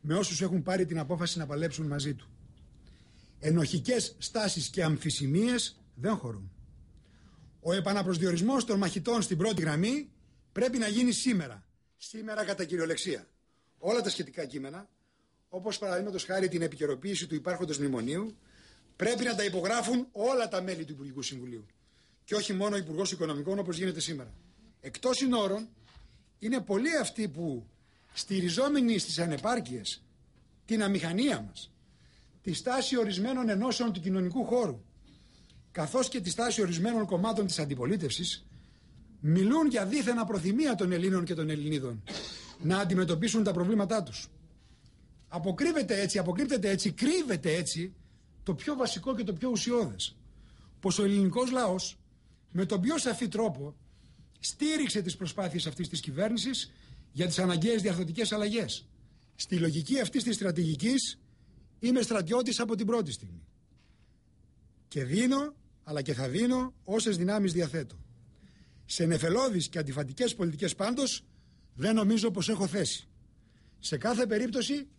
με όσους έχουν πάρει την απόφαση να παλέψουν μαζί του. Ενοχικές στάσεις και αμφισημίες δεν χωρούν. Ο επαναπροσδιορισμός των μαχητών στην πρώτη γραμμή πρέπει να γίνει σήμερα. Σήμερα κατά κυριολεξία. Όλα τα σχετικά κείμενα, όπως παραδείγματος χάρη την επικαιροποίηση του υπάρχοντος μνημονίου, πρέπει να τα υπογράφουν όλα τα μέλη του Υπουργικού Συμβουλίου. Και όχι μόνο ο Υπουργός Οικονομικών όπως γίνεται σήμερα. Εκτός συνόρων, είναι πολλοί αυτοί που στηριζόμενοι στις ανεπάρκειες, την αμηχανία μας, τη στάση ορισμένων ενώσεων του κοινωνικού χώρου, καθώς και τη στάση ορισμένων κομμάτων της αντιπολίτευσης, μιλούν για δίθεν απροθυμία των Ελλήνων και των Ελληνίδων να αντιμετωπίσουν τα προβλήματά τους. Αποκρύπτεται έτσι, κρύβεται έτσι το πιο βασικό και το πιο ουσιώδες. Πως ο ελληνικός λαός με τον πιο σαφή τρόπο στήριξε τις προσπάθειες αυτής της κυβέρνησης για τις αναγκαίες διαρθρωτικές αλλαγές. Στη λογική αυτής της στρατηγικής είμαι στρατιώτης από την πρώτη στιγμή. Και δίνω, αλλά και θα δίνω όσες δυνάμεις διαθέτω. Σε νεφελώδεις και αντιφατικές πολιτικές πάντως δεν νομίζω πως έχω θέση. Σε κάθε περίπτωση